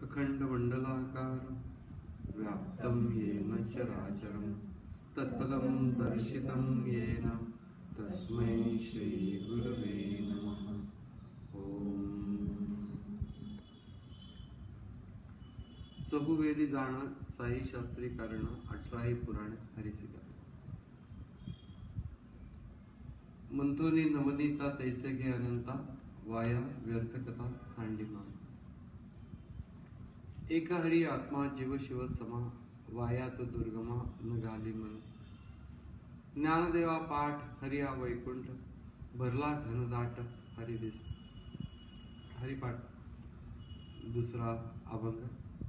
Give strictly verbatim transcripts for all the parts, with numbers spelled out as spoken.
अखंडमंडलाकार व्याप्तं येन चराचरं तत्पदं दर्शितं येन तस्मै श्री गुरवे नमः. ओम. चहुवेदी जाण साई शास्त्री कारण अठराही पुराण हरिसिका मंथोनी नवनीता तैसे घे अनंता वाया व्यर्थ कथा सांडिमा. एक हरी आत्मा जीव शिव समा वाया तो दुर्गमा न घाली मन. ज्ञानदेवा पाठ हरिया वैकुंठ भरला घनदाट हरी दिस. हरिपाठ दुसरा अभंग.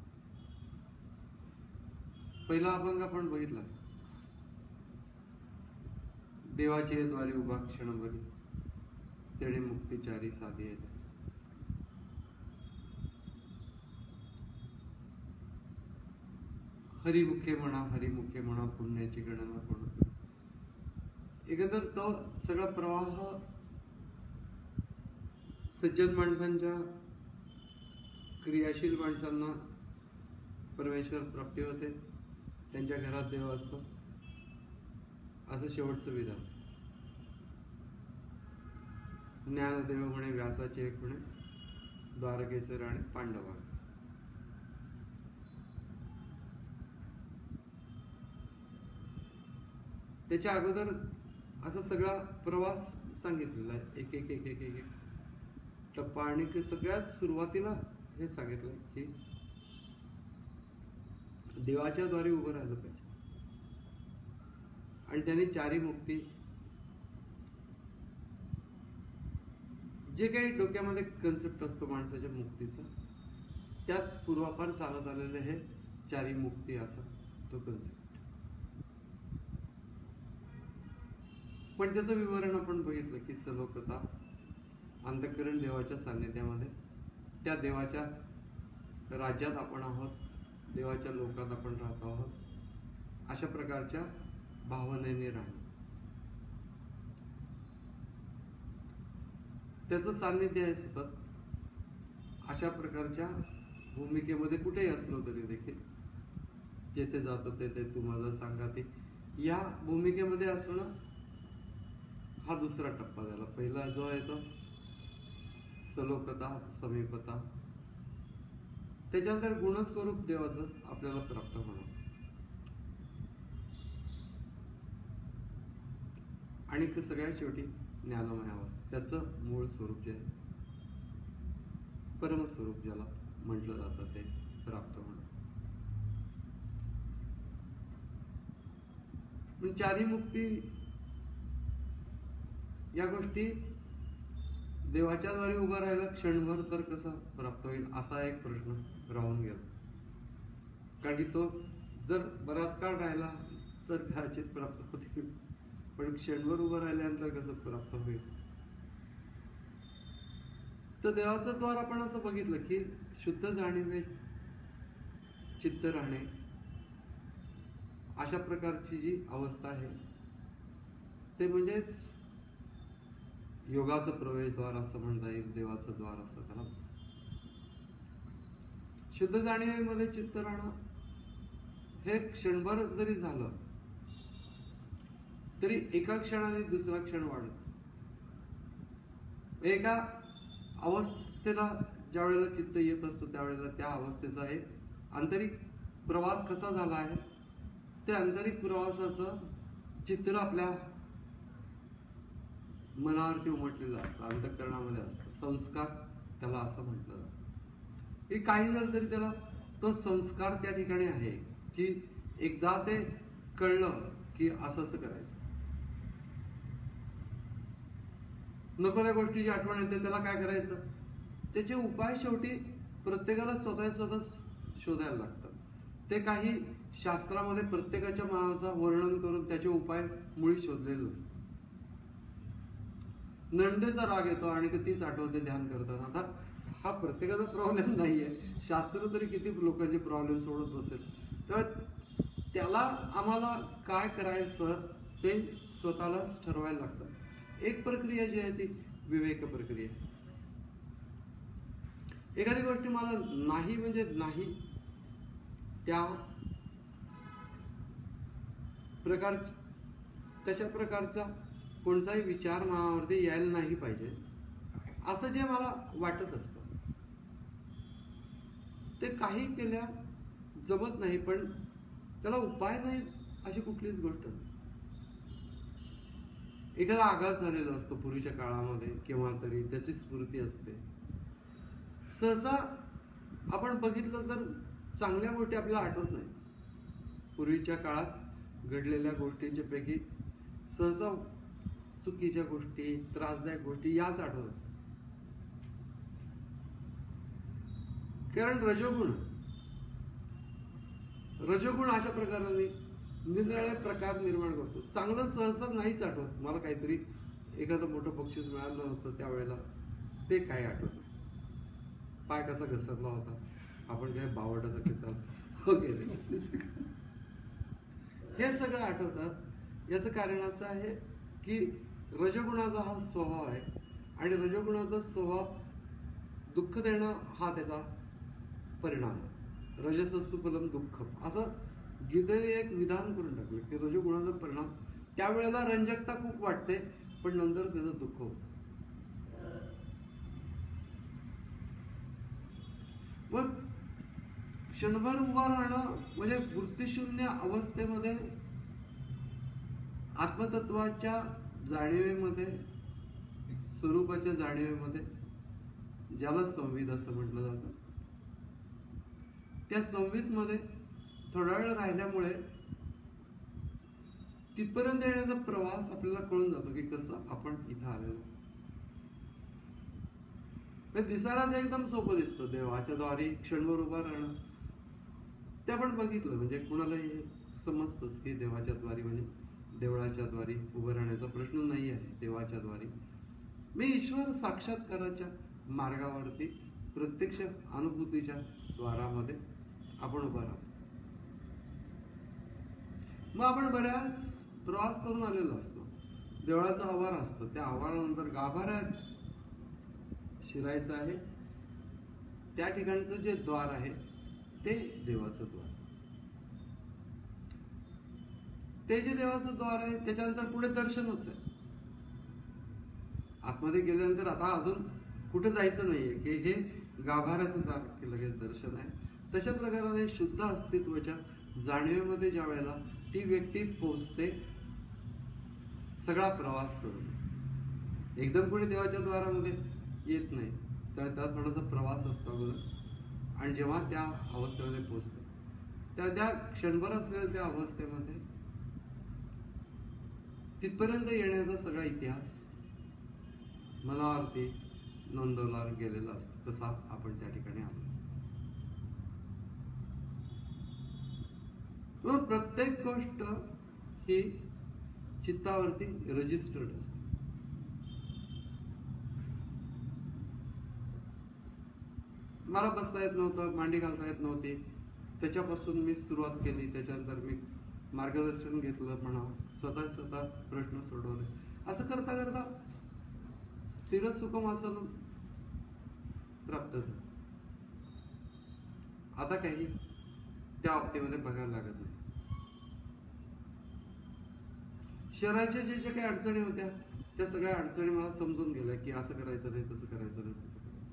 पहिला अभंग आपण बघितला. देवाचे द्वारी उभा क्षणभरी तेणे मुक्तिचारी साधी आहे. हरिमुखे म्हणा हरिमुखे म्हणा पुण्याची गणना कोण. एकंदर तो सगळा प्रवाह सज्जन माणसांच्या क्रियाशील माणसांना परमेश्वर प्राप्ती होते, त्यांच्या घरात देव असतो असं शेवटचं विधान. ज्ञानदेव म्हणे व्यासाचे एक म्हणे द्वारकेचे राणे पांडवा. त्याच्या अगोदर असा सगळा प्रवास सांगितलेला आहे. एक एक एक एक एक टप्पा. आणि सगळ्यात सुरुवातीला हे सांगितलंय की देवाच्या द्वारे उभं राहिलं पाहिजे आणि त्यांनी चारी मुक्ती जे काही डोक्यामध्ये कन्सेप्ट असतो माणसाच्या मुक्तीचा त्यात पूर्वापार चालत आलेले हे चारी मुक्ती असा तो कन्सेप्ट. पण त्याचं विवरण आपण बघितलं की सलोकता अंतःकरण देवाच्या सान्निध्यामध्ये त्या देवाच्या राज्यात आपण आहोत, देवाच्या लोकात आपण राहत आहोत अशा प्रकारच्या भावनेने राहणं. त्याचं सान्निध्य आहे सतत. अशा प्रकारच्या भूमिकेमध्ये कुठेही असलो तरी देखील जेथे जातो तेथे तू माझं सांगा ते या भूमिकेमध्ये असणं हा दुसरा टप्पा झाला. पहिला जो आहे तो सलोकता समीपता. त्याच्यानंतर गुणस्वरूप देवाचं आपल्याला प्राप्त होणं आणि सगळ्यात शेवटी ज्ञानमय अवस्था. त्याचं मूळ स्वरूप जे आहे परमस्वरूप ज्याला म्हटलं जातं ते प्राप्त होणं. चारी मुक्ती या गोष्टी देवाच्या द्वारे उभा राहिला क्षणभर तर कसा प्राप्त होईल असा एक प्रश्न राहून गेला. कारण की तो जर बराच काळ राहिला तर कदाचित प्राप्त होतील, पण क्षणभर उभं राहिल्यानंतर कसं प्राप्त होईल. तर देवाचं द्वार आपण असं बघितलं की शुद्ध जाणीवे चित्त राहणे अशा प्रकारची जी अवस्था आहे ते म्हणजेच योगाचं प्रवेशद्वार असं म्हणता येईल, देवाचं द्वार असं त्याला. शुद्ध जाणीवेमध्ये चित्त राहणं हे क्षणभर जरी झालं तरी एका क्षणाने दुसरा क्षण वाढत. एका अवस्थेला ज्या वेळेला चित्त येत असतं त्यावेळेला त्या अवस्थेचा एक आंतरिक प्रवास कसा झाला आहे ते आंतरिक प्रवासाचं चित्र आपल्या मनावरती उमटलेलं असतं, अंतःकरणामध्ये असतं. संस्कार त्याला असं म्हटलं जातं. हे काही झालं तरी त्याला तो संस्कार त्या ठिकाणी आहे की एकदा ते कळलं की असं असं करायचं. नको त्या गोष्टीची आठवण येते त्याला काय करायचं त्याचे उपाय शेवटी प्रत्येकाला स्वतः स्वतः शोधायला लागतात. ते काही शास्त्रामध्ये प्रत्येकाच्या मनाचं वर्णन करून त्याचे उपाय मुळी शोधलेले असतात. नंदेचा राग येतो आणि तीच आठवते ध्यान करताना. आता हा प्रत्येकाचा प्रॉब्लेम नाहीये, शास्त्र तरी किती लोकांचे प्रॉब्लेम सोडत बसेल. तर त्याला आम्हाला काय करायचं ते स्वतःलाच ठरवायला लागतं. एक प्रक्रिया जी आहे ती विवेक प्रक्रिया. एखादी गोष्टी मला नाही म्हणजे नाही, त्या प्रकार तशा प्रकारचा कोणताही विचार मनावरती यायला नाही पाहिजे असं जे मला वाटत असतं ते काही केल्या जमत नाही, पण त्याला उपाय नाही अशी कुठलीच गोष्ट नाही. एखादा आघात झालेला असतो पूर्वीच्या काळामध्ये केव्हा तरी, त्याची स्मृती असते. सहसा आपण बघितलं तर चांगल्या गोष्टी आपल्याला आठवत नाही. पूर्वीच्या काळात घडलेल्या गोष्टींच्या पैकी सहसा चुकीच्या गोष्टी, त्रासदायक गोष्टी याच आठवतात. कारण रजोगुण रजोगुण अशा प्रकाराने निरनिराळे प्रकार निर्माण करतो. चांगलं सहसा नाहीच आठवत. मला काहीतरी एखादं मोठं बक्षीस मिळालं होतं त्यावेळेला ते काय आठवत नाही. पाय कसा घसरला होता, आपण काय बावडत चाल वगैरे हे सगळं आठवतात. याचं कारण असं आहे की रजोगुणाचा हा स्वभाव आहे आणि रजोगुणाचा स्वभाव दुःख देणं हा त्याचा परिणाम आहे. रजसस्तु फलम दुःखम असं गीतेने एक विधान करून टाकलं की रजोगुणाचा परिणाम त्यावेळेला रंजकता खूप वाटते, पण नंतर त्याचं दुःख होतं. मग क्षणभर उभा राहणं म्हणजे वृत्तीशून्य अवस्थेमध्ये आत्मतत्वाच्या जाणीवेमध्ये, स्वरूपाच्या जाणीवेमध्ये, ज्याला संविद असं म्हटलं जातं, त्या संविद मध्ये थोडा वेळ राहिल्यामुळे तिथपर्यंत येण्याचा प्रवास आपल्याला कळून जातो की कसं आपण इथं आलेलो. दिसायला ते एकदम सोपं दिसतं. देवाच्या द्वारी क्षणभर उभा राहणं ते आपण बघितलं म्हणजे कुणालाही समजतंच की देवाच्या द्वारी म्हणजे देवळाच्या द्वारी उभं राहण्याचा प्रश्न नाही आहे. देवाच्या द्वारी मी ईश्वर साक्षात्काराच्या मार्गावरती प्रत्यक्ष अनुभूतीच्या द्वारामध्ये आपण उभा राहतो. मग आपण बऱ्याच प्रवास करून आलेलो असतो. देवळाचा आवार असतो, त्या आवारानंतर गाभाऱ्यात शिरायचं आहे. त्या ठिकाणचं जे द्वार आहे ते देवाचं द्वार. ते जे देवाचं द्वार आहे त्याच्यानंतर पुढे दर्शनच आहे. आतमध्ये गेल्यानंतर आता अजून कुठे जायचं नाहीये की हे गाभाऱ्याचं द्वार की लगेच दर्शन आहे. तशा प्रकाराने शुद्ध अस्तित्वाच्या जाणीवेमध्ये ज्या वेळेला ती व्यक्ती पोहोचते सगळा प्रवास करून, एकदम पुढे देवाच्या द्वारामध्ये येत नाही, तर त्याला थोडासा प्रवास असतो अगोदर. आणि जेव्हा त्या अवस्थेमध्ये पोहोचते त्या त्या क्षणभर असलेल्या त्या अवस्थेमध्ये तिथपर्यंत येण्याचा सगळा इतिहास मनावरती नोंदवला गेलेला असतो, कसा आपण त्या ठिकाणी आलो. प्रत्येक गोष्ट ही चित्तावरती रजिस्टर्ड असते. मला बसता येत नव्हतं, मांडी घालता येत नव्हती, त्याच्यापासून मी सुरुवात केली. त्याच्यानंतर मी मार्गदर्शन घेतलं म्हणा, स्वतः स्वतः प्रश्न सोडवले. असं करता करता स्थिर सुखम आसन प्राप्त झालं. आता काही त्या बाबतीमध्ये बघायला लागत नाही. शरीराच्या जे जे काही अडचणी होत्या त्या सगळ्या अडचणी मला समजून गेल्या की असं करायचं नाही, तसं करायचं नाही.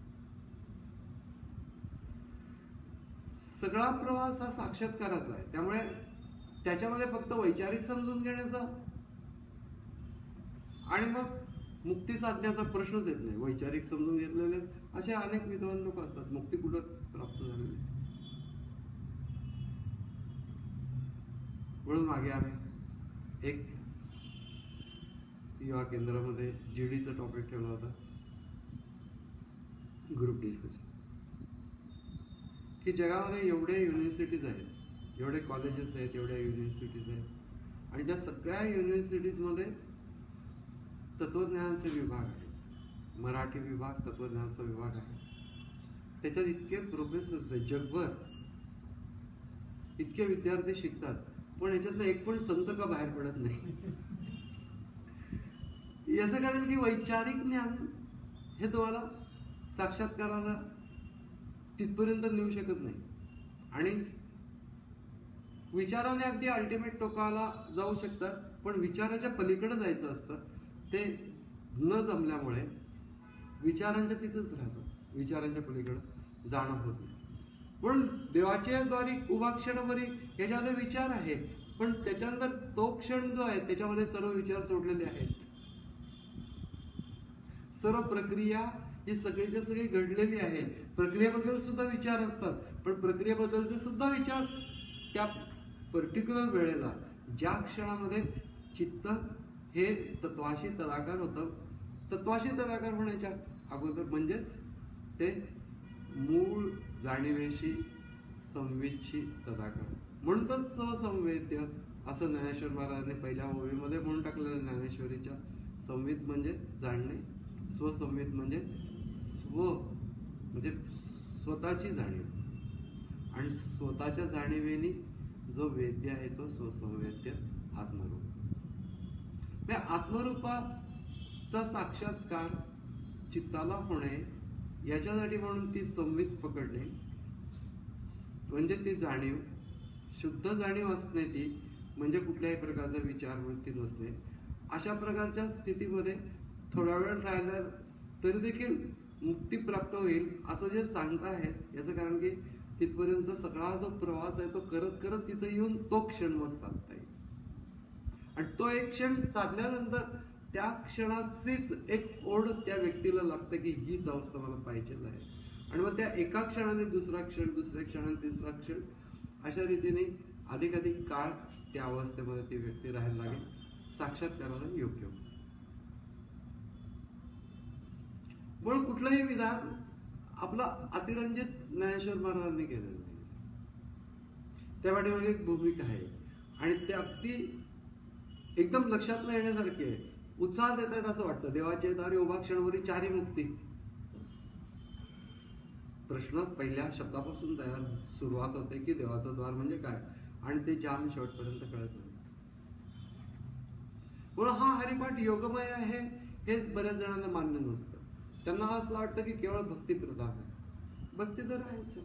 सगळा प्रवास हा साक्षात्काराचा आहे. त्यामुळे त्याच्यामध्ये फक्त वैचारिक समजून घेण्याचा आणि मग मुक्ती साधण्याचा प्रश्नच येत नाही. वैचारिक समजून घेतलेले असे अनेक विद्वान लोक असतात, मुक्ती कुठं प्राप्त झालेली. म्हणून मागे आम्ही एक युवा केंद्रामध्ये जीडीचा टॉपिक ठेवला होता, ग्रुप डिस्कशन, की जगामध्ये एवढे युनिव्हर्सिटीज आहेत, एवढे कॉलेजेस आहेत, एवढ्या युनिव्हर्सिटीज आहेत आणि त्या सगळ्या युनिव्हर्सिटीजमध्ये तत्वज्ञानाचे विभाग आहे. मराठी विभाग, तत्वज्ञानाचा विभाग आहे. त्याच्यात इतके प्रोफेसर्स आहेत जगभर, इतके विद्यार्थी शिकतात, पण ह्याच्यातनं एक पण संत का बाहेर पडत नाही. याचं कारण की वैचारिक ज्ञान हे तुम्हाला साक्षात्काराला तिथपर्यंत नेऊ शकत नाही. आणि विचाराने अगदी अल्टिमेट टोकाला जाऊ शकतात, पण विचाराच्या पलीकडे जायचं असतं. ते न जमल्यामुळे विचारांच्या तिथंच राहतं, विचारांच्या पलीकडे जाणं होत नाही. पण देवाच्या द्वारी उभा क्षणभरी याच्यामध्ये विचार आहे, पण त्याच्यानंतर तो क्षण जो आहे त्याच्यामध्ये सर्व विचार सोडलेले आहेत. सर्व प्रक्रिया ही सगळीच्या सगळी घडलेली आहे. प्रक्रियेबद्दल सुद्धा विचार असतात, पण प्रक्रियेबद्दलचे सुद्धा विचार त्या पर्टिक्युलर वेळेला ज्या क्षणामध्ये चित्त हे तत्वाशी तदाकार होतं, तत्वाशी तदाकार होण्याच्या अगोदर म्हणजेच ते मूळ जाणीवेशी संवेदशी तदाकार, म्हणून तर स्वसंवेद्य असं ज्ञानेश्वर महाराजांनी पहिल्या ओळीमध्ये म्हणून टाकलेलं. ज्ञानेश्वरीच्या संवेद म्हणजे जाणणे, स्वसंवेद म्हणजे स्व म्हणजे स्वतःची जाणीव, आणि स्वतःच्या जाणीवेनी जो वेद्य आहे तो स्वसंवेद्य आत्मरूप. आत्मरूपाचा साक्षात्कार चित्ताला होणे याच्यासाठी म्हणून ती संवित पकडणे, म्हणजे ती जाणीव शुद्ध जाणीव असणे, ती म्हणजे कुठल्याही प्रकारचा विचारवृत्ती नसणे. अशा प्रकारच्या स्थितीमध्ये थोडा वेळ राहिला तरी देखील मुक्ती प्राप्त होईल असं जे सांगता आहेत याचं कारण की तिथपर्यंत सगळा जो प्रवास आहे तो करत करत तिथं येऊन तो क्षण मग साधता येईल. आणि तो एक क्षण साधल्यानंतर त्या क्षणाचीच एक ओढ त्या व्यक्तीला लागते की हीच अवस्था मला पाहिजे आहे. आणि मग त्या एका क्षणाने दुसरा क्षण, दुसऱ्या क्षणाने तिसरा क्षण, अशा रीतीने अधिकाधिक काळ त्या अवस्थेमध्ये ती व्यक्ती राहायला लागेल, साक्षात्काराला योग्य होईल. म्हणून कुठलंही विधान आपला अतिरंजित ज्ञानेश्वर महाराजांनी केलेलं नाही. त्या पाठीमागे एक भूमिका आहे आणि ते अगदी एकदम लक्षात न येण्यासारखी आहे. उत्साह देत आहेत असं वाटतं. देवाचे दारी उभा क्षणभरी चारी मुक्ती. प्रश्न पहिल्या शब्दापासून तयार सुरुवात होते की देवाचं द्वार म्हणजे काय, आणि ते जाम शेवटपर्यंत कळत नाही. म्हणून हा हरिपाठ योगमय आहे हेच बऱ्याच जणांना मान्य नसतं. त्यांना असं वाटतं की केवळ भक्तिप्रधान आहे. भक्ती तर आहेच.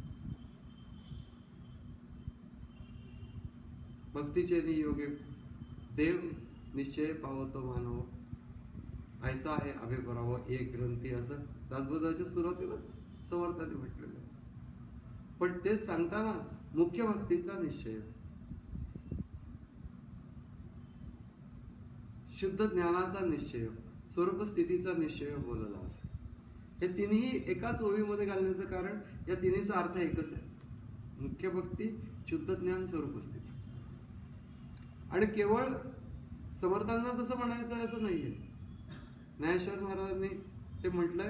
भक्तीचे नियोगे देव निश्चय पावतो मानव, ऐसा आहे अभिप्राव एक ग्रंथी, असं दासबोधाच्या सुरुवातीला समर्थांनी म्हटलेलं आहे. पण ते सांगताना मुख्य भक्तीचा निश्चय, शुद्ध ज्ञानाचा निश्चय, स्वरूप स्थितीचा निश्चय बोलला असं. हे तिन्ही एकाच ओळीमध्ये घालण्याचं कारण या तिन्हीचा अर्थ एकच आहे. मुख्य भक्ती, शुद्ध ज्ञान, स्वरूप स्थिती. आणि केवळ समर्थांना तसं म्हणायचं आहे असं नाहीये. ज्ञानेश्वर महाराजांनी ते म्हटलंय,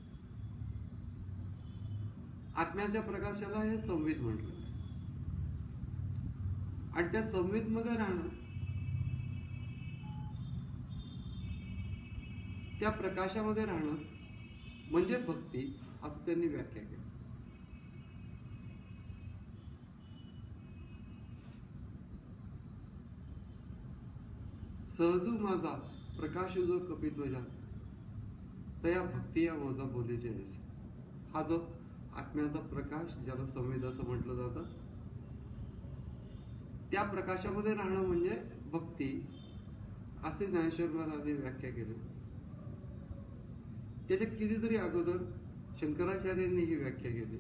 आत्म्याच्या प्रकाशाला हे संवित म्हटलं. आणि त्या संवित मध्ये राहणं, त्या प्रकाशामध्ये राहणं म्हणजे भक्ती, असं त्यांनी व्याख्या केली. सहजू माझा प्रकाश जो कपित्वजा तया भक्ती या ओझा बोलीचे. हा जो आत्म्याचा प्रकाश, ज्याला संवेद असं म्हटलं जातं, त्या प्रकाशामध्ये राहणं म्हणजे भक्ती, असे ज्ञानेश्वर महाराजांनी व्याख्या केली. त्याच्या कितीतरी अगोदर शंकराचार्यांनी ही व्याख्या केली.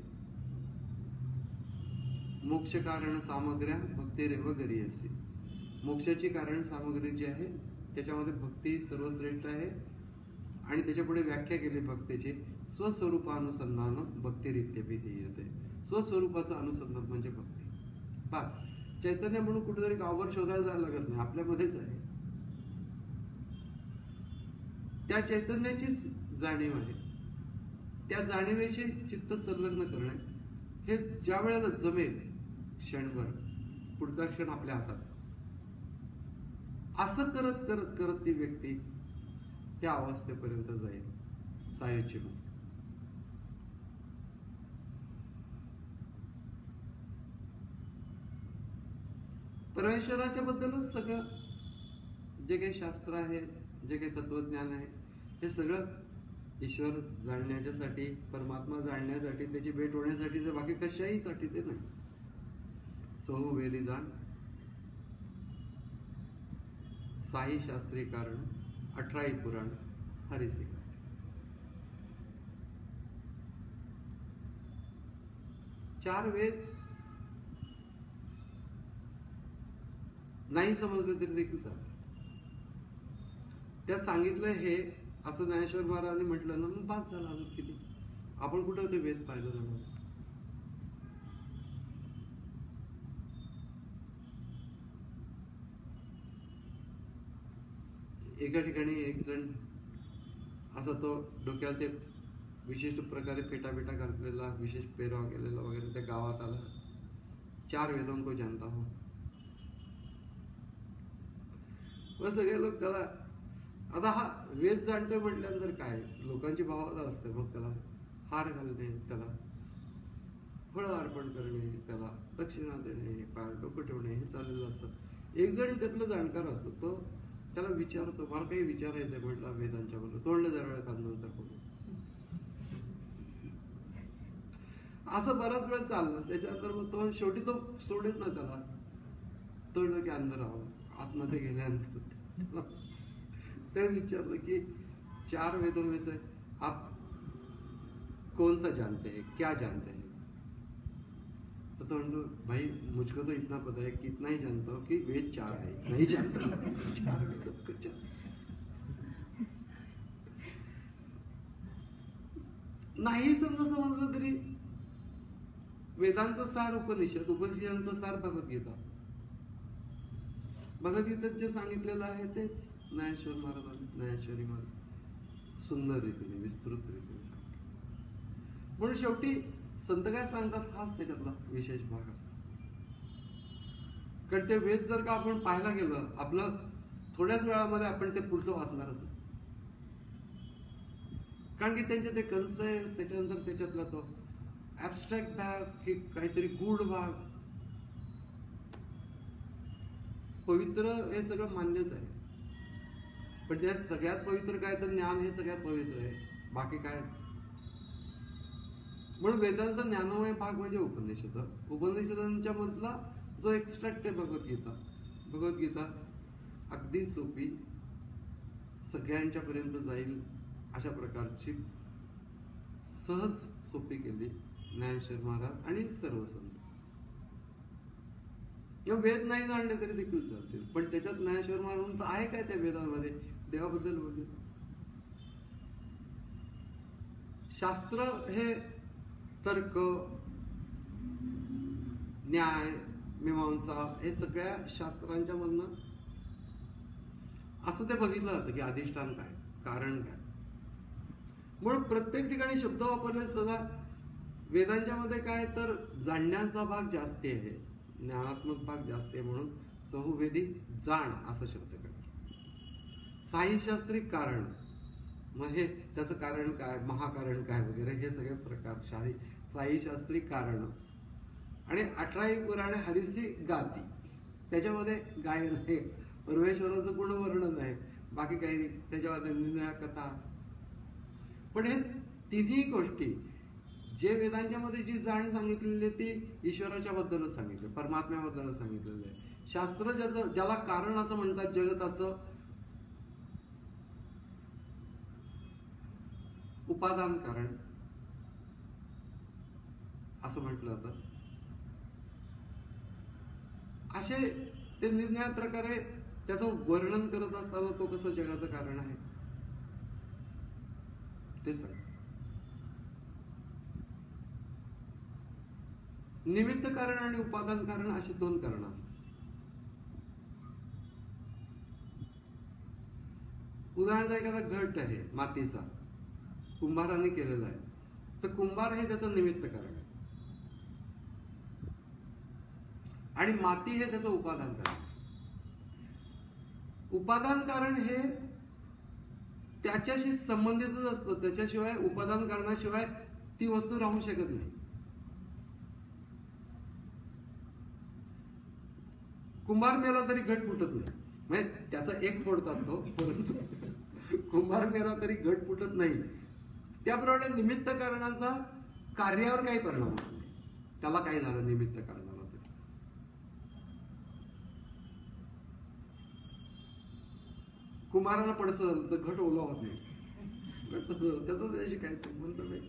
मोक्ष कारण सामग्र्या भक्ती रेव गरी असे. मोक्षाची कारण सामग्री जी आहे त्याच्यामध्ये भक्ती सर्वश्रेष्ठ आहे. आणि त्याच्या पुढे व्याख्या केली भक्तीची, स्वस्वरूपानुसंधान भक्तिरित्यपि ध्येयते. स्वस्वरूपाचं अनुसंधान म्हणजे भक्ती. बस, चैतन्य म्हणून कुठेतरी गावभर शोधायला जायला लागत नाही, आपल्यामध्येच आहे. त्या चैतन्याचीच जाणीव आहे. त्या जाणीवेशी चित्त संलग्न करणे हे ज्या वेळेला जमेल, क्षणभर, पुढचा क्षण आपल्या हातात, असं करत करत करत ती व्यक्ती त्या अवस्थेपर्यंत जाईल, सायुज्य मुक्ती. परमेश्वराच्या बद्दलच सगळं जे काही शास्त्र आहे, जे काही तत्वज्ञान आहे, हे सगळं ईश्वर जाणण्याच्यासाठी, परमात्मा जाणण्यासाठी, त्याची भेट होण्यासाठी, जर बाकी कशाही साठी ते नाही. चहू वेदी जाण, साई शास्त्री कारण, अठराई पुराण, हरिसिंग. चार वेद नाही समजलं तरी देखील चालतं. त्यात सांगितलं हे असं ज्ञानेश्वर महाराजांनी म्हटलं ना, मग बास झाला. अजून किती आपण कुठे होते वेद पाहिलं जाणार. एका ठिकाणी एक जण असा तो डोक्याला ते विशिष्ट प्रकारे पेटा पेटा घातलेला, विशेष पेराव केलेला वगैरे त्या गावात आला. चार वेदों को जानता हो. मग सगळे लोक त्याला, आता हा वेद जाणतोय म्हटल्यानंतर काय लोकांची भावना असते. मग त्याला हार घालणे, त्याला फळ अर्पण करणे, त्याला दक्षिणा देणे, पाय डोकं ठेवणे हे चाललेलं असतं. एक जण त्यातलं जाणकार असतो, तो त्याला विचारतो, मला काही विचारायचंय म्हटलं वेदांच्या बरोबर. तोंडले जरा नंतर बोलू. असं बराच वेळ चाललं. त्याच्यानंतर मग तो शेवटी तो सोडेल ना त्याला. तो की अंदर राहावं. आतमध्ये गेल्यानंतर ते विचारलं की चार वेदों में से आप कौन सा जानते हैं, क्या जानते हैं? तो तो म्हणतो, भाई मुझको तो इतना पता है कि इतना ही जानता हूँ कि वेद चार है, नहीं जानता चार वेदों को चार. नाही समजा समजलं तरी वेदांचं सार उपनिषद, उपनिषदांचं सार भगवद्गीता. भगवद्गीतेत जे सांगितलेलं आहे तेच ज्ञानेश्वर महाराजांनी, ज्ञानेश्वरी महाराज सुंदर रीतीने, विस्तृत रीतीने. म्हणून शेवटी संत काय सांगतात हाच त्याच्यातला विशेष भाग असतो. कारण ते वेद जर का आपण पाहायला गेलं, आपलं थोड्याच वेळामध्ये आपण ते पुढचं वाचणारच. कारण की त्यांचे ते कन्सेप्ट, त्याच्यानंतर त्याच्यातला तो ऍबस्ट्रॅक्ट भाग की काहीतरी गूढ भाग, पवित्र हे सगळं मान्यच आहे. पण त्यात सगळ्यात पवित्र काय तर ज्ञान हे सगळ्यात पवित्र आहे, बाकी काय. म्हणून वेदांचा ज्ञानमय भाग म्हणजे उपनिषद. उपनिषदांच्या मधला जो एक्स्ट्रॅक्ट आहे भगवद्गीता. भगवद्गीता अगदी सोपी, सगळ्यांच्या पर्यंत जाईल अशा प्रकारची सहज सोपी केली ज्ञानेश्वर महाराज आणि सर्व संत. या वेद नाही जाणले तरी देखील चालतील, पण त्याच्यात ज्ञानेश्वर महाराज आहे काय त्या वेदांमध्ये देवाबद्दल बोलले. शास्त्र हे तर्क, न्याय, मीमांसा हे सगळ्या शास्त्रांच्या मधनं असं ते बघितलं जातं की अधिष्ठान काय, कारण काय. म्हणून प्रत्येक ठिकाणी शब्द वापरले सदा वेदांच्या मध्ये काय तर जाणण्याचा भाग जास्ती आहे, ज्ञानात्मक भाग जास्त आहे. म्हणून चहुवेदी जाण असा शब्द करतो. साईशास्त्री कारण, मग हे त्याचं कारण काय, महाकारण काय वगैरे हे सगळे प्रकार शाही साईशास्त्री कारण. आणि अठराई पुराणे हरिसी गाती, त्याच्यामध्ये गायन आहे, परमेश्वराचं पूर्ण वर्णन आहे, बाकी काही त्याच्यामध्ये निरनिळ्या कथा. पण हे तिन्ही गोष्टी जे वेदांच्या मध्ये जी जाण सांगितलेली ती ईश्वराच्या बद्दलच सांगितलं, परमात्म्याबद्दलच सांगितलेलं आहे. शास्त्र ज्याचं ज्याला कारण असं म्हणतात, जगताचं उपादान कारण असं म्हटलं जातं. असे ते निर्णय प्रकारे त्याचं वर्णन करत असताना तो कसं जगाचं कारण आहे ते सांग. निमित्त कारण आणि उपादान कारण अशी दोन कारण असतात. उदाहरणार्थ एखादा घट आहे मातीचा, कुंभाराने केलेला आहे, तर कुंभार हे त्याचं निमित्त कारण आहे आणि माती हे त्याचं उपादान कारण. उपादान कारण हे त्याच्याशी संबंधितच असतं, त्याच्याशिवाय उपादान कारणाशिवाय ती वस्तू राहू शकत नाही. कुंभार मेला तरी घट फुटत नाही, म्हणजे त्याचा एक फोड चालतो, परंतु कुंभार मेला तरी घट फुटत नाही. त्याप्रमाणे निमित्त कारणाचा कार्यावर काही परिणाम होत नाही. त्याला काय झालं निमित्त कारणाला तरी. कुमाराला पडसं झालं तर घट ओला होत नाही. त्याचा त्याशी काय संबंध नाही.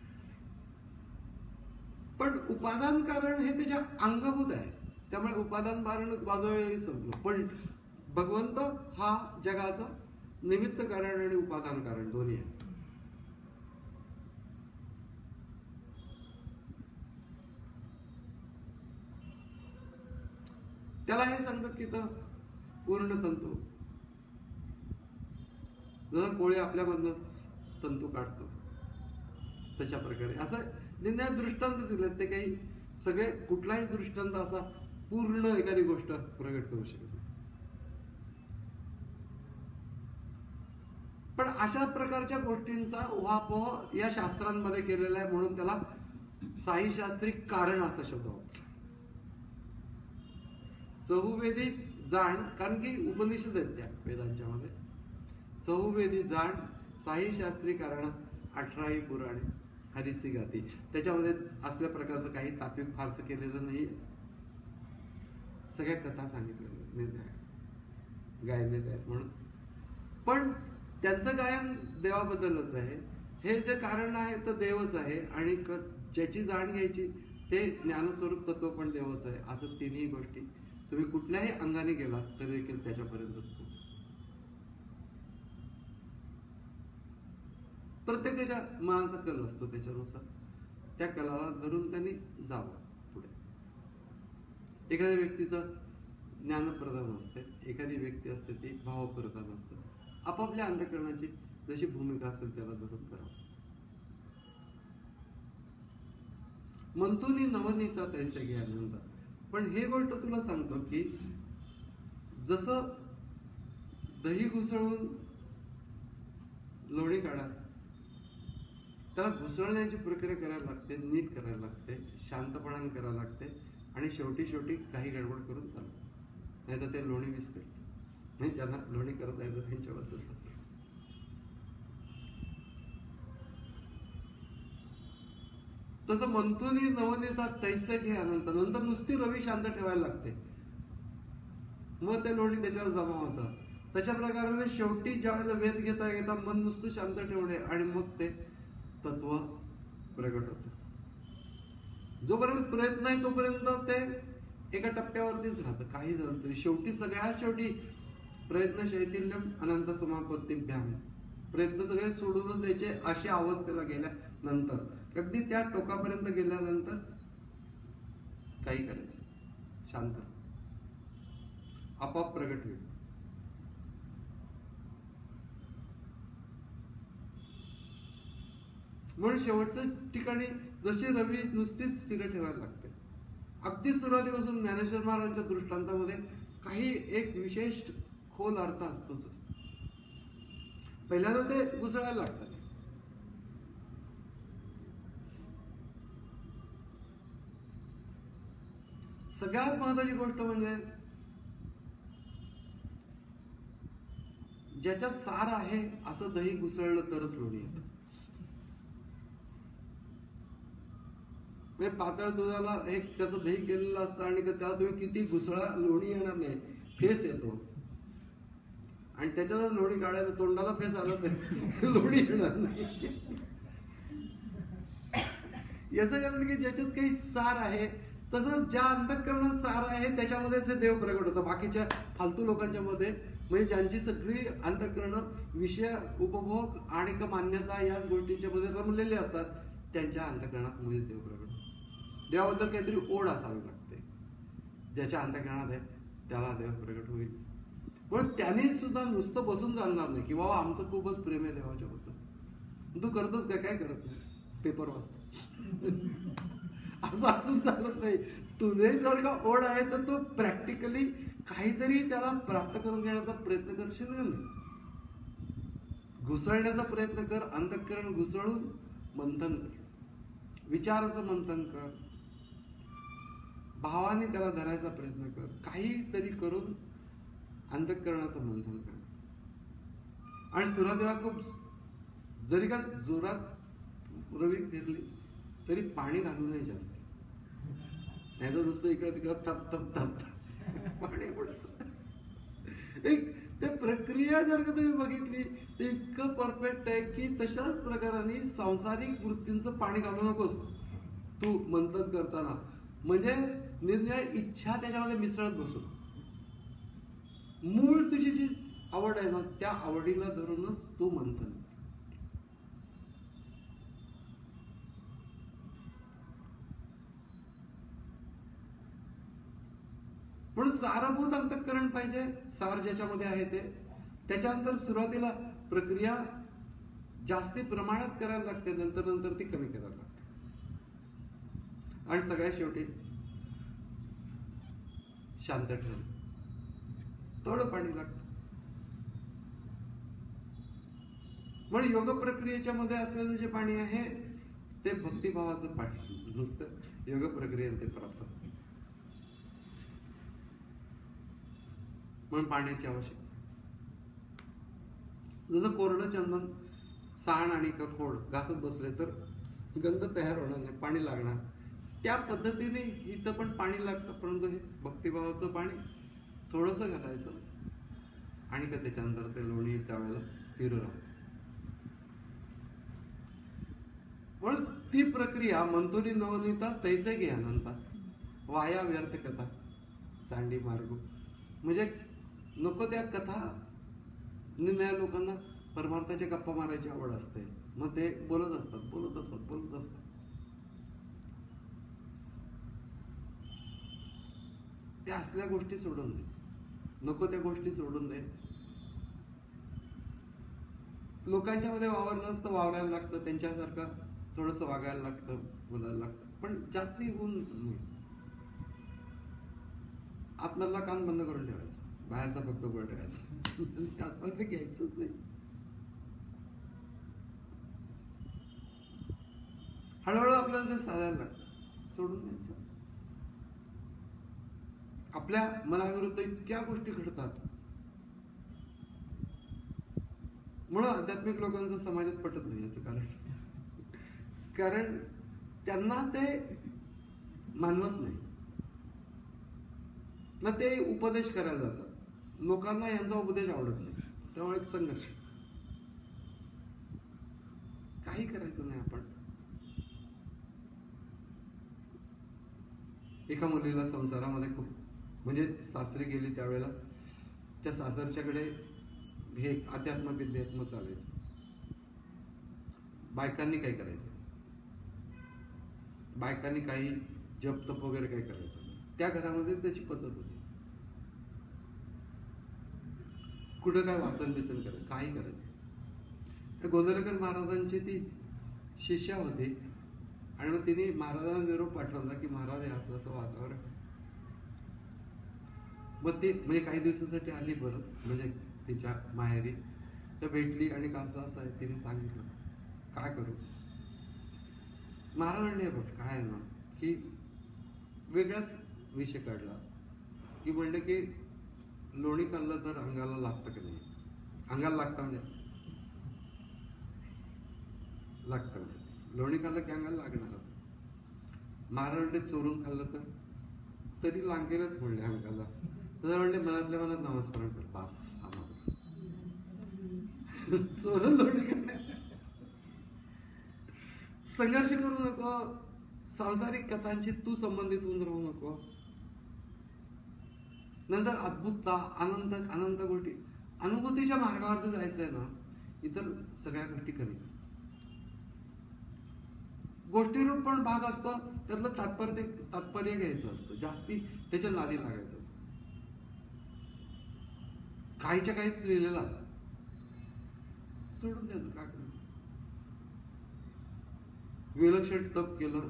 पण उपादान कारण हे त्याच्या अंगभूत आहे. त्यामुळे उपादान बाजूला संपलं. पण भगवंत हा जगाचा निमित्त कारण आणि उपादान कारण दोन्ही आहे. त्याला हे सांगतात की तर पूर्ण तंतू, जर कोळी आपल्यामधनं तंतू काढतो तशा प्रकारे असं निंदा दृष्टांत दिलेत. ते काही सगळे कुठलाही दृष्टांत असा पूर्ण एखादी गोष्ट प्रगट करू शकत नाही. पण अशा प्रकारच्या गोष्टींचा उहापोह या शास्त्रांमध्ये केलेला आहे. म्हणून त्याला साईशास्त्री कारण असा शब्द वापरतो. चहुवेदी जाण, कारण की उपनिषद आहेत त्या वेदांच्या मध्ये. चहुवेदी जाण, साईशास्त्री कारण, अठराही पुराणे, हरिसी गाती. त्याच्यामध्ये असल्या प्रकारचं काही तात्विक फारसं केलेलं नाही. सगळ्या कथा सांगितलेल्या गायलेल्या आहेत म्हणून. पण त्यांचं गायन देवाबद्दलच आहे. हे जे कारण आहे तर देवच आहे. आणि ज्याची जाण घ्यायची ते ज्ञानस्वरूप तत्व पण देवच आहे. असं तिन्ही गोष्टी तुम्ही कुठल्याही अंगाने गेलात तरी देखील त्याच्यापर्यंतच पोहोच. प्रत्येकाच्या मनाचा कल असतो. त्याच्यानुसार त्या कलाला धरून त्यांनी जावं पुढे. एखाद्या व्यक्तीचं ज्ञानप्रधान असते, एखादी व्यक्ती असते ती भावप्रधान असते. आपापल्या अंतःकरणाची जशी भूमिका असेल त्याला धरून करावं. मंथुनी नवनीता तैसे घे आनंद. पण हे गोष्ट तुला सांगतो की जसं दही घुसळून लोणी काढा, त्याला घुसळण्याची प्रक्रिया करायला लागते, नीट करायला लागते, शांतपणाने करायला लागते. आणि शेवटी शेवटी काही गडबड करून चालतं, नाही तर ते लोणी विस्कळतं. नाही, ज्यांना लोणी करता येतं त्यांच्याबद्दल. तसं मंथुनी नवनीता तैसे घे आनंद. नंतर नुसती रवी शांत ठेवायला लागते, मग ते लोणी त्याच्यावर जमा होतं. तशा प्रकारे शेवटी ज्यावेळेला वेध घेता घेता मन नुसतं शांत ठेवणे आणि मग ते तत्व प्रगट होतं. जोपर्यंत प्रयत्न आहे तोपर्यंत ते एका टप्प्यावरतीच राहतं. काही झालं तरी शेवटी, सगळ्यात शेवटी प्रयत्न शैथिल्यम अनंत समापत्तीभ्याम. प्रयत्न सगळे सोडूनच द्यायचे अशा अवस्थेला गेल्यानंतर, अगदी त्या टोकापर्यंत गेल्यानंतर काही करायचं, शांत आपोआप प्रगट होईल. म्हणून शेवटच्या ठिकाणी जशी रवी नुसतीच स्थिर ठेवायला लागते. अगदी सुरुवातीपासून ज्ञानेश्वर महाराजांच्या दृष्टांतामध्ये काही एक विशेष खोल अर्थ असतोच. पहिल्यांदा ते घुसळायला लागतात. सगळ्यात महत्वाची गोष्ट म्हणजे ज्याच्यात सार आहे असं दही घुसळलं तरच लोणी येतं. पातळ दुधाला एक त्याचं दही केलेलं असतं आणि त्याला तुम्ही किती घुसळा लोणी येणार नाही, फेस येतो. आणि त्याच्यात लोणी काढायचं, तोंडाला फेस आला तर लोणी येणार नाही. याचं कारण की ज्याच्यात काही सार आहे, तसंच ज्या अंतःकरणात सार आहे त्याच्यामध्येच हे देव प्रगट होतं. बाकीच्या फालतू लोकांच्या मध्ये, म्हणजे ज्यांची सगळी अंतःकरणं विषय, उपभोग आणि मान्यता याच गोष्टींच्या मध्ये रमलेले असतात, त्यांच्या अंतःकरणात मुळे देव प्रगट. देवाबद्दल काहीतरी ओढ असावी लागते. ज्याच्या अंतःकरणात आहे त्याला देव प्रगट होईल. पण त्याने सुद्धा नुसतं बसून चालणार नाही की बाबा आमचं खूपच प्रेम आहे देवाच्या बद्दल, तू करतोस काय? काय करत नाही, पेपर वाचतो. असं असून चालत नाही. तुझे जर का ओढ आहे तर तू प्रॅक्टिकली काहीतरी त्याला प्राप्त करून घेण्याचा प्रयत्न करशील का नाही. घुसळण्याचा प्रयत्न कर. अंतःकरण घुसळून मंथन कर, विचाराचं मंथन कर, भावाने त्याला धरायचा प्रयत्न कर. काहीतरी करून अंतःकरणाचं मंथन कर. आणि सुरुवातीला खूप जरी का जोरात रवी फिरली तरी पाणी घालू नये जास्त, नाही तर नुसतं इकडं तिकडं थप थप थप पाणी पडत. एक ते प्रक्रिया जर का तुम्ही बघितली तर इतकं परफेक्ट आहे की तशाच प्रकाराने सांसारिक वृत्तींचं पाणी घालू नकोस तू मंथन करताना. म्हणजे निरनिराळ्या इच्छा त्याच्यामध्ये मिसळत बसू. मूळ तुझी जी आवड आहे ना त्या आवडीला धरूनच तू मंथन. म्हणून सारभूत अंतःकरण पाहिजे, सार ज्याच्यामध्ये आहे ते. त्याच्यानंतर सुरुवातीला प्रक्रिया जास्ती प्रमाणात करायला लागते, नंतर नंतर ती कमी करायला लागते. आणि सगळ्यात शेवटी शांत ठेव, थोडं पाणी लागतं. म्हणून योग प्रक्रियेच्या मध्ये असलेलं जे पाणी आहे ते भक्तिभावाचं पाणी, नुसतं योग प्रक्रियेत ते प्राप्त. म्हणून पाण्याची आवश्यकता. जसं कोरडं चंदन सांड आणि खोड घासत बसले तर गंध तयार होणार नाही, पाणी लागणार. त्या पद्धतीने इथं पण पाणी लागतं, परंतु हे भक्तिभावाचं पाणी थोडंसं घालायचं आणि का त्याच्यानंतर ते लोणी त्यावेळेला स्थिर राहतं. म्हणून ती प्रक्रिया मंथुनी नवनीता तैसे घे अनंता वाया व्यर्थ कथा सांडी मार्ग. म्हणजे नको त्या कथा. निर्णय लोकांना परमार्थाच्या गप्पा मारायची आवड असते, मग ते बोलत असतात बोलत असतात बोलत असतात. त्या असल्या गोष्टी सोडून दे, नको त्या गोष्टी सोडून दे. लोकांच्या मध्ये वावरलं असतं, वावरायला लागतं, त्यांच्यासारखं थोडंसं वागायला लागतं, बोलायला लागतं, पण जास्ती होऊन नाही. आतमधला कान बंद करून ठेवायचं, बाहेरचा फक्त उघड ठेवायचा, आतमध्ये घ्यायचंच नाही. हळूहळू आपल्याला ते साधायला लागतं, सोडून द्यायचं. आपल्या मनाविरुद्ध इतक्या गोष्टी घडतात. म्हणून आध्यात्मिक लोकांचं समाजात पटत नाही याचं कारण कारण त्यांना ते मानवत नाही. मग ते उपदेश करायला जातात, लोकांना यांचा उपदेश आवडत नाही, त्यामुळे एक संघर्ष. काही करायचं नाही. आपण एका मुलीला संसारामध्ये खूप म्हणजे सासरी गेली त्यावेळेला त्या सासरच्याकडे हे अध्यात्म विद्यात्म चालायचं. बायकांनी काय करायचं, बायकांनी काही जप तप वगैरे काय करायचं, त्या घरामध्ये त्याची पद्धत होती. कुठं काय वाचन बिचन करायचं, काही करायचं. गोंधळकर महाराजांची ती शिष्या होती आणि मग तिने महाराजांना निरोप पाठवला की महाराज हे असं असं वातावरण. मग ती म्हणजे काही दिवसांसाठी आली, बरं म्हणजे तिच्या माहेरी तर भेटली आणि कसं असं आहे तिने सांगितलं, काय करू. महाराजांनी बघ काय आहे ना की वेगळाच विषय काढला की म्हणलं की लोणी खाल्लं तर अंगाला लागतं की नाही. अंगाला लागतं म्हणजे लागतं म्हणजे लोणी खाल्लं की अंगाला लागणार. महाराजांनी चोरून खाल्लं तर तरी लागेलच म्हणले अंगाला. तर म्हणले मनातल्या मनात नामस्मरण कर, बास चोरून लोणी खाल्लं. संघर्ष करू नको, सांसारिक कथांची तू संबंधित होऊन राहू नको. नंतर अद्भुतता आनंद अनंत गोष्टी अनुभूतीच्या मार्गावर जायचंय ना, इतर सगळ्या गोष्टी कमी. गोष्टीरूप पण भाग असतो, त्यातलं तात्पर्य तात्पर्य घ्यायचं असतं, जास्ती त्याच्या नादी लागायचं. काहीच्या काहीच लिहिलेलं असतं, सोडून द्यायचं. का करू. विलक्षण तप केलं,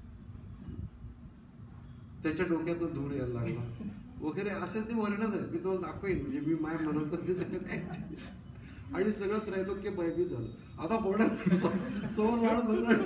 त्याच्या डोक्यातून धूर यायला लागला वगैरे असे ते वर्णन आहेत. मी तुम्हाला दाखवेन, म्हणजे मी माय म्हणत आणि सगळं त्रैलोक्य भयभीत झालं. आता होणार सोन वाढ बघणार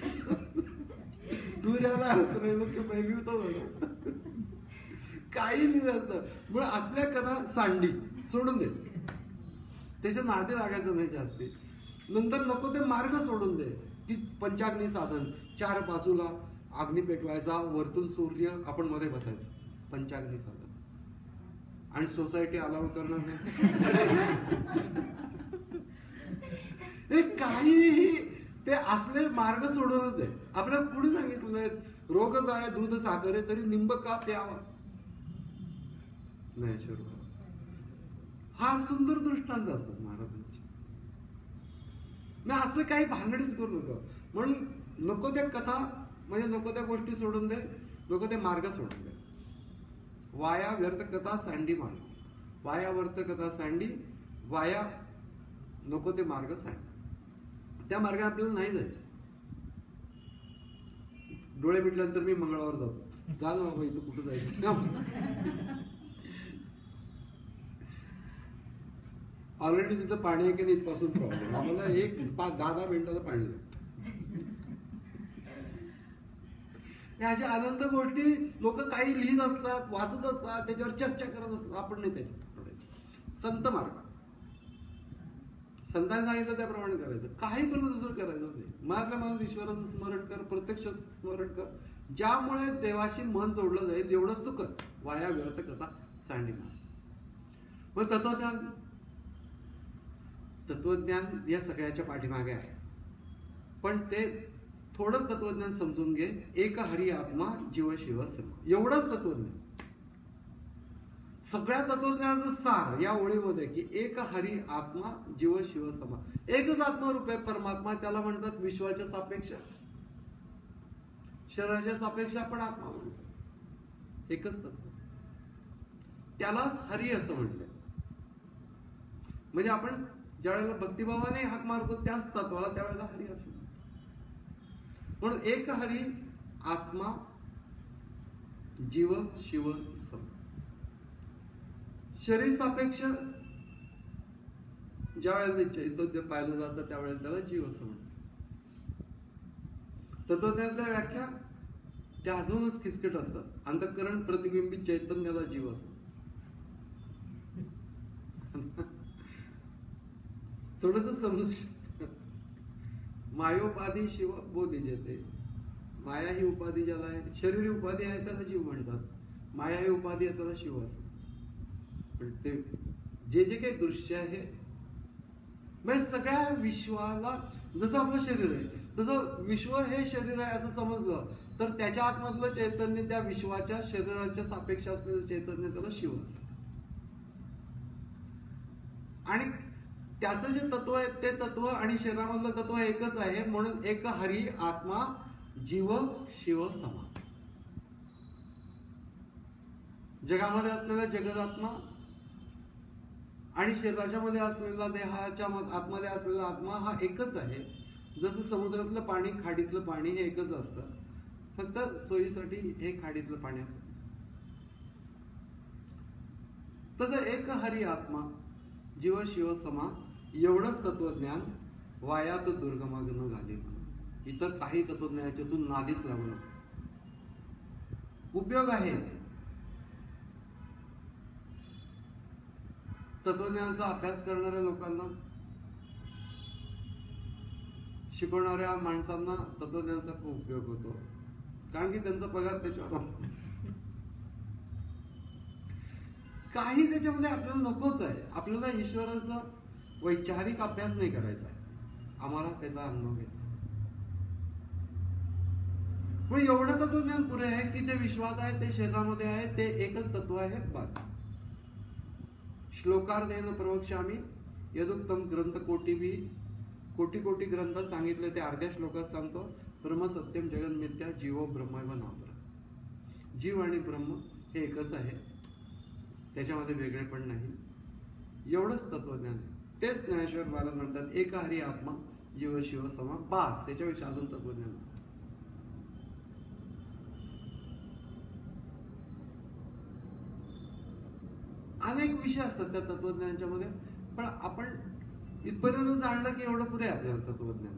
धूर यायला त्रैलोक्य भयभीत झालं. काही लिहिलं असतं. मग असल्या कथा सांडी सोडून दे, त्याच्या नादी लागायचं नाही जास्ती. नंतर नको ते मार्ग सोडून दे. ती पंचाग्नी साधन, चार बाजूला अग्नी पेटवायचा, वरतून सूर्य, आपण मध्ये बसायचं, पंचाग्नी साधन. आणि सोसायटी अलाउड करणार नाही. हे काहीही ते असले मार्ग सोडवणच आहे. आपल्याला पुढे सांगितलंय रोगच आहे दूध साखर आहे तरी निंब का प्यावा. ज्ञानेश्वर हा सुंदर दृष्टांत असतात महाराजांचे. मी असले काही भानगडीच करू नका. म्हणून नको त्या कथा म्हणजे नको त्या गोष्टी सोडून दे, नको ते मार्ग सोडून दे. वाया व्यर्थ कथा सांडी मार्ग, वाया व्यर्थ कथा सांडी, वाया नको ते मार्ग सांडी. त्या मार्गाने आपल्याला नाही जायचं. डोळे मिटल्यानंतर मी मंगळावर जातो, जा ना बाबा इथं कुठं जायचं. ऑलरेडी तिथं पाणी आहे की नाही इथपासून प्रॉब्लेम. आम्हाला एक पाच दहा दहा मिनिटाला पाणी लागतं. अशा आनंद गोष्टी लोक काही लिहित असतात, वाचत असतात, त्याच्यावर चर्चा करत असतात. आपण नाही त्याच्यात पडायचं. संत मार्ग, संतांनी सांगितलं त्याप्रमाणे करायचं. काही तुला दुसरं करायचं नाही. मारल्या मला ईश्वराचं स्मरण कर, प्रत्यक्ष स्मरण कर, ज्यामुळे देवाशी मन जोडलं जाईल एवढंच तू कर. वाया व्यर्थ कथा सांडी मार. मग तत्वज्ञान, तत्वज्ञान या सगळ्याच्या पाठीमागे आहे. पण ते थोडं तत्वज्ञान समजून घे. एक हरी आत्मा जीव शिव सम, एवढंच तत्वज्ञान. सगळ्या तत्वज्ञानाचं सार या ओळीमध्ये की एक हरी आत्मा जीव शिव समा. एकच आत्मरूप आहे परमात्मा. त्याला म्हणतात विश्वाच्या सापेक्ष, शरीराच्या सापेक्ष आपण आत्मा म्हणतो. एकच तत्व, त्यालाच हरी असं म्हटलंय. म्हणजे आपण ज्या वेळेला भक्तिभावाने हाक मारतो त्याच तत्वाला त्यावेळेला हरी असं. म्हणून एक हरी आत्मा जीव शिव सम. शरीर सापेक्ष ज्या वेळेला चैतन्य पाहिलं जातं त्यावेळेला त्याला जीव असं म्हणतात. तत्वज्ञानातल्या व्याख्या त्या अजूनच किचकट असतात. अंतःकरण प्रतिबिंबित चैतन्याला जीव असं. थोडस समजू शकत. मायोपाधी शिव बोधी जेते. माया ही उपाधी ज्याला आहे, शरीर उपाधी आहे त्याला जीव म्हणतात. माया ही उपाधी आहे त्याला शिव असं. पण ते जे जे काही दृश्य आहे म्हणजे सगळ्या विश्वाला, जसं आपलं शरीर आहे तसं विश्व हे शरीर आहे असं समजलं तर त्याच्या आतमधलं चैतन्य त्या विश्वाच्या शरीराच्या सापेक्ष असलेलं चैतन्य त्याला शिव असं. आणि त्याचं जे तत्व आहे ते तत्व आणि शरीरामधलं तत्व एकच आहे. म्हणून एक हरी आत्मा जीव शिव समा. जगामध्ये असलेला जगदात्मा आणि शरीराच्या मध्ये असलेला देहाच्या आतमध्ये असलेला आत्मा हा एकच आहे. जसं समुद्रातलं पाणी, खाडीतलं पाणी हे एकच असतं, फक्त सोयीसाठी हे खाडीतलं पाणी असतं. तसं एक हरी आत्मा जीव शिव समा एवढंच तत्वज्ञान वायात दुर्गमाग्न घाली. इतर काही तत्वज्ञानाच्यातून नादीच लागू नको. उपयोग आहे तत्वज्ञानाचा अभ्यास करणाऱ्या लोकांना, शिकवणाऱ्या माणसांना तत्वज्ञानाचा खूप उपयोग होतो. कारण की त्यांचा पगार त्याच्यावर. काही त्याच्यामध्ये आपल्याला नकोच आहे. आपल्याला ईश्वराचा वैचारिक अभ्यास नाही करायचा आहे, आम्हाला त्याचा अनुभव घ्यायचा. पण एवढं तत्वज्ञान पुरे आहे की जे विश्वात आहे ते शरीरामध्ये आहे ते एकच तत्व आहे बस. श्लोकार्धेन प्रवक्ष्यामि यदुक्तम ग्रंथ कोटी भी. कोटी कोटी ग्रंथ सांगितले ते अर्ध्या श्लोकात सांगतो. ब्रह्म सत्यम जगन मिथ्या जीवो ब्रह्मैव नामर. जीव आणि ब्रह्म हे एकच आहे, त्याच्यामध्ये वेगळे पण नाही. एवढंच तत्वज्ञान आहे. तेच ज्ञानेश्वर महाराज म्हणतात एक हरी आत्मा जीव शिव समा. बास, त्याच्यापेक्षा अजून तत्वज्ञान. अनेक विषय असतात त्या तत्वज्ञानाच्या मध्ये, पण आपण इथपर्यंत जाणलं की एवढं पुरे आपल्याला तत्वज्ञान.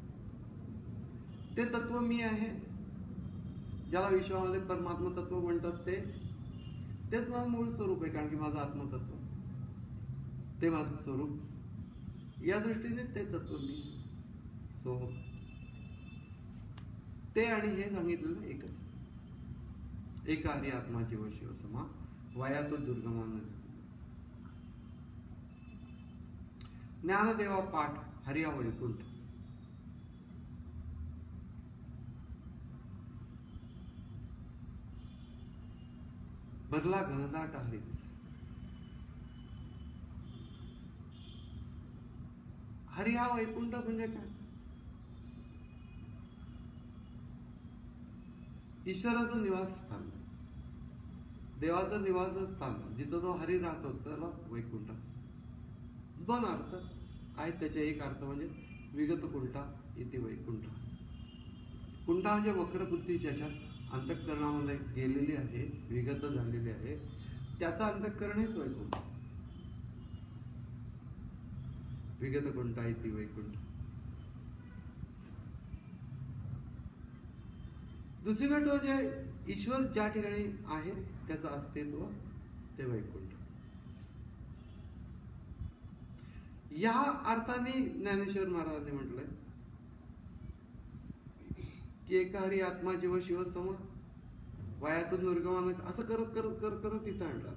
ते तत्व मी आहे, ज्याला विश्वामध्ये परमात्मा तत्व म्हणतात, ते तेच माझं मूळ स्वरूप आहे. कारण की माझं आत्मतत्व ते माझं स्वरूप. या दृष्टीने ते तत्व मी. सो ते आणि हे सांगितलेलं एकच. एका हरी आत्मा जीव शिव समा वया तो दुर्गमान. ज्ञानदेवा पाठ हरिया वैकुंठ. भरला घनदाट हरी. हरी हा वैकुंठ म्हणजे काय? ईश्वराचं निवासस्थान, देवाचं निवासस्थान, जिथं तो हरी राहतो त्याला वैकुंठ. दोन अर्थ आहेत त्याचे. एक अर्थ म्हणजे विगत कुंठा इथे वैकुंठ. कुंठा म्हणजे वक्रबुद्धी ज्याच्या अंतःकरणामध्ये गेलेली आहे, विगत झालेली आहे, त्याचा अंतःकरण हेच वैकुंठ. विगत कुंठा इथे वैकुंठ. दुसरीकडे म्हणजे ईश्वर ज्या ठिकाणी आहे त्याचं अस्तित्व ते वैकुंठ. या अर्थाने ज्ञानेश्वर महाराजांनी म्हटलंय की एका हरी आत्मा जीव शिव सम वयातून निर्गमान. असं करत करत करत करत तिथं आणला.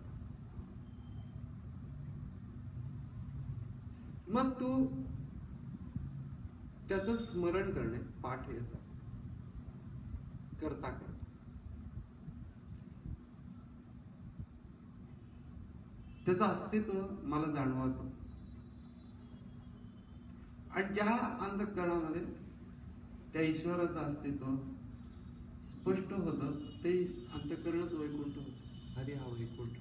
मग तू त्याचं स्मरण करणे पाठ हे असं करता करता त्याचं अस्तित्व मला जाणवायचं. आणि ज्या अंतःकरणामध्ये त्या ईश्वराचं अस्तित्व स्पष्ट होतं ते अंतःकरणच वैकुंठ होतं. हरी हा वैकुंठ.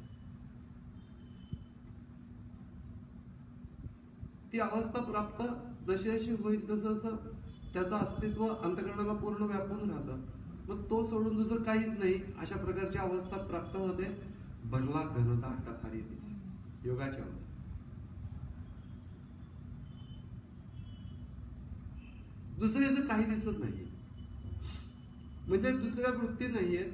ती अवस्था प्राप्त जशी जशी होईल तसं तसं त्याचं अस्तित्व अंतःकरणाला पूर्ण व्यापून राहतं. मग तो सोडून दुसरं काहीच नाही अशा प्रकारची अवस्था प्राप्त होते. भरला घनदाट हरी दिसे, योगाची अवस्था. दुसऱ्याचं काही दिसत नाही, म्हणजे दुसऱ्या वृत्ती नाहीये.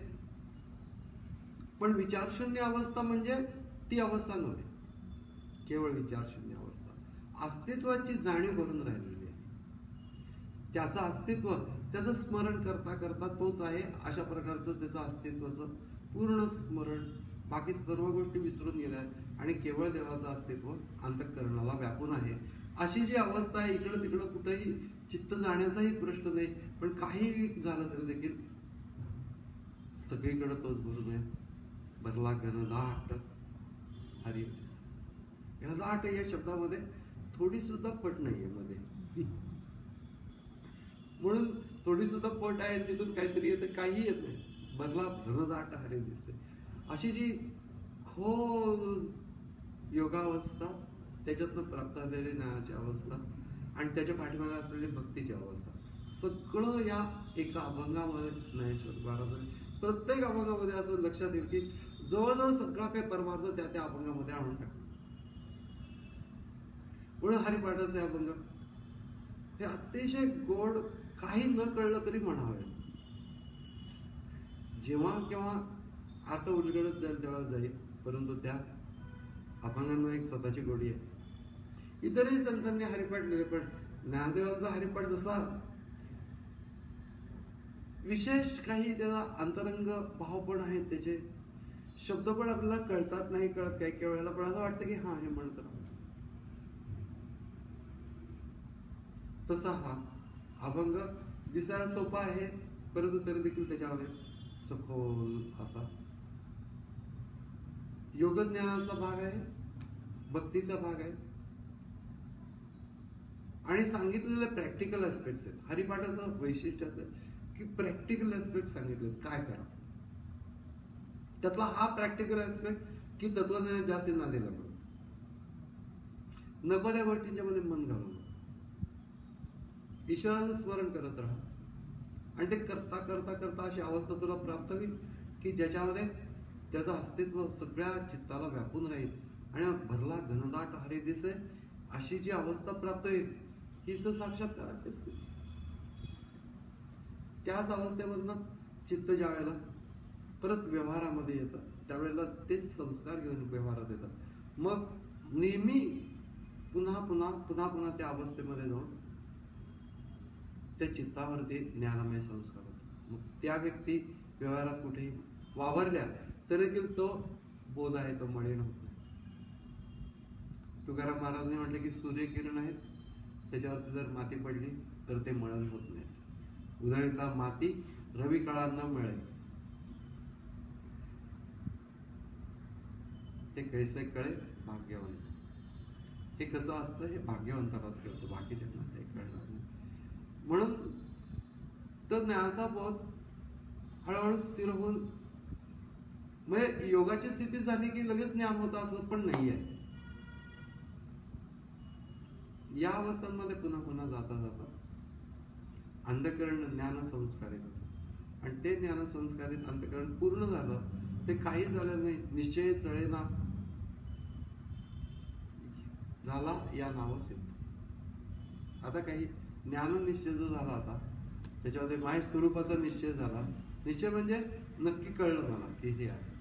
पण विचारशून्य अवस्था म्हणजे ती अवस्था नव्हे, केवळ विचारशून्य अवस्था. अस्तित्वाची जाणीव भरून राहिलेली आहे. त्याचं अस्तित्व, त्याचं स्मरण करता करता तोच आहे अशा प्रकारचं त्याचं अस्तित्वाचं पूर्ण स्मरण. बाकी सर्व गोष्टी विसरून गेल्या आणि केवळ देवाचं अस्तित्व अंतःकरणाला व्यापून आहे. अशी जी अवस्था आहे, इकडं तिकडं कुठेही चित्त जाण्याचाही प्रश्न नाही. पण काही झालं तरी देखील सगळीकडे तोच भरून आहे. भरला घनदाट हरी. घनदाट या शब्दामध्ये थोडी सुद्धा पट नाहीये मध्ये, म्हणून थोडी सुद्धा पट आहे तिथून काहीतरी येतं, काही येत नाही. भरला घनदाट हरी दिसते. अशी जी खोल योगावस्था, त्याच्यातनं प्राप्त झालेली ज्ञानाची अवस्था आणि त्याच्या पाठीमागे असलेली भक्तीची अवस्था, सगळं या एका अभंगामध्ये ज्ञानेश्वर महाराजांनी प्रत्येक अभंगामध्ये असं लक्षात येईल की जवळजवळ सगळा काही परमार्थ त्या त्या अभंगामध्ये आणून टाकला. म्हणून हरिपाठाचे अभंग हे अतिशय गोड, काही न कळलं तरी म्हणावे. जेव्हा केव्हा अर्थ उलगडत जाईल तेव्हा जाईल, परंतु त्या अभंगांना एक स्वतःची गोडी आहे. इतरही संतांनी हरिपाठ लिहिले, पण ज्ञानदेवांचा हरिपाठ जसा विशेष काही त्याचा अंतरंग भाव पण आहेत, त्याचे शब्द पण आपल्याला कळतात नाही कळत काही काही वेळेला, पण असं वाटतं की हा हे म्हणत राहू. तसा हा अभंग दिसायला सोपा आहे, परंतु तरी देखील त्याच्यामध्ये सखोल असा योगज्ञानाचा भाग आहे, भक्तीचा भाग आहे आणि सांगितलेले प्रॅक्टिकल ऍस्पेक्ट्स आहेत. हरिपाठाचं वैशिष्ट्य असं की प्रॅक्टिकल ऍस्पेक्ट सांगितले, काय करा. त्यातला हा प्रॅक्टिकल ऍस्पेक्ट की तत्वज्ञान जास्त नांदेला म्हणून नको त्या गोष्टींच्या मध्ये मन घालून ईश्वराचं स्मरण करत राहा. आणि ते करता करता करता अशी अवस्था तुला प्राप्त होईल की ज्याच्यामध्ये त्याचं अस्तित्व सगळ्या चित्ताला व्यापून राहील आणि भरला घनदाट हरी दिसे अशी जी अवस्था प्राप्त होईल हीच साक्षात्काराची असते. त्याच अवस्थेमधनं चित्त ज्या वेळेला परत व्यवहारामध्ये येतं त्यावेळेला तेच संस्कार घेऊन व्यवहारात येतात. मग नेहमी पुन्हा पुन्हा पुन्हा पुन्हा त्या अवस्थेमध्ये जाऊन त्या चित्तावरती ज्ञानमय संस्कार होतात. मग त्या व्यक्ती व्यवहारात कुठेही वावरल्या तर देखील तो बोध आहे तो मलिन होत नाही. तुकाराम महाराजांनी म्हटलं की सूर्यकिरण आहेत, त्याच्यावरती जर माती पडली तर ते मळण होत नाही. उधळीतला माती रवी काळा न मिळे, हे कैसे कळे भाग्यवंत. हे कसं असतं हे भाग्यवंतालाच कळतं, बाकीच्यांना ते कळणार नाही. म्हणून तर ज्ञानाचा बोध हळूहळू स्थिर होऊन म्हणजे योगाची स्थिती झाली की लगेच ज्ञान होतं असं पण नाही आहे. या अवस्थांमध्ये पुन्हा पुन्हा जाता जाता अंधकरण ज्ञान संस्कारित होतं आणि ते ज्ञान संस्कारित अंधकरण पूर्ण झालं, ते काही झालं नाही, निश्चय चळेना झाला या नावं सिद्ध. आता काही ज्ञान निश्चय जो झाला आता त्याच्यामध्ये माय स्वरूपाचा निश्चय झाला. निश्चय म्हणजे नक्की कळलं मला की हे आहे.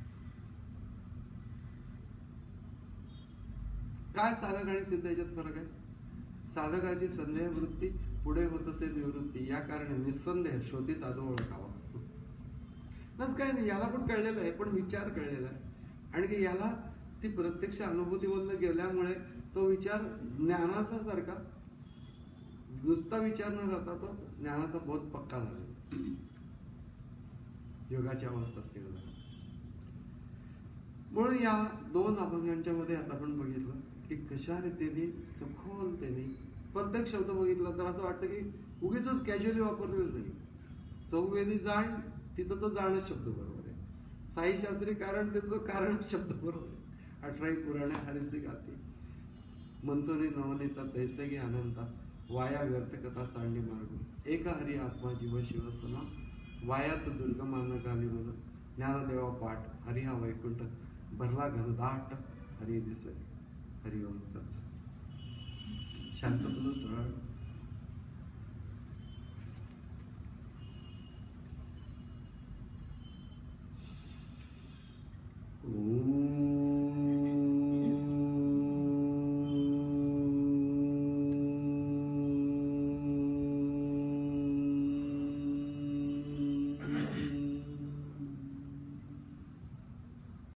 काय साधक आणि सिद्ध याच्यात फरक आहे? साधकाची संदेह वृत्ती पुढे होत असे निवृत्ती, या कारणे निसंदेह श्रोती साधू ओळखावा. बस काय नाही, याला पण कळलेलं आहे, पण विचार कळलेला आहे आणि की याला ती प्रत्यक्ष अनुभूतीमधून गेल्यामुळे तो विचार ज्ञानाचा सारखा नुसता विचार न राहता तो ज्ञानाचा बोध पक्का झाला, योगाची अवस्था स्थिर झाली. म्हणून या दोन अभंगांच्या मध्ये आता आपण बघितलं की कशा रीतीने सखोलतेने प्रत्येक शब्द बघितला तर असं वाटतं की उगीच कॅज्युअली वापरलेलं नाही. चौवेदी जाण तिथं तो जाणच शब्द बरोबर आहे, साई शास्त्री कारण तिथं तो कारण शब्द बरोबर आहे. अठराई पुराणे हरिसी गाती मंथोनी नवनीता तैसे घे अनंता, वाया व्यर्थ कथा सांडी मार्ग, एक हरी आत्मा जीव शिवसना, वायात दुर्गमान गाली मन, ज्ञानदेवा पाठ हरी हा वैकुंठ, भरला घनदाट हरी दिसे. हरिओम तत्सत. शांतपणे थोडा